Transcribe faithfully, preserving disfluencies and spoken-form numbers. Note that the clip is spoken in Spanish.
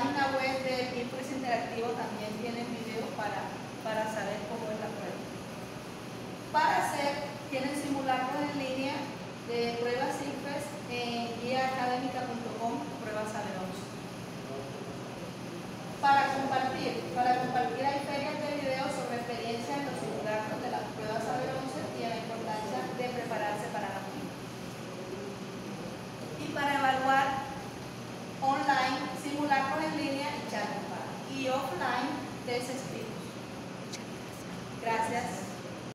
página web de Influence Interactivo también tienen videos para, para saber cómo es la prueba. Para hacer, tienen simulacros en línea de pruebas simples en guía académica punto com, pruebas Saber once. Para compartir, para compartir hay ferias de videos sobre experiencias en los simulacros de las pruebas Saber once y la importancia de prepararse para la misma. Y para evaluar online, simulacros en línea y chat y offline test escritos. Gracias.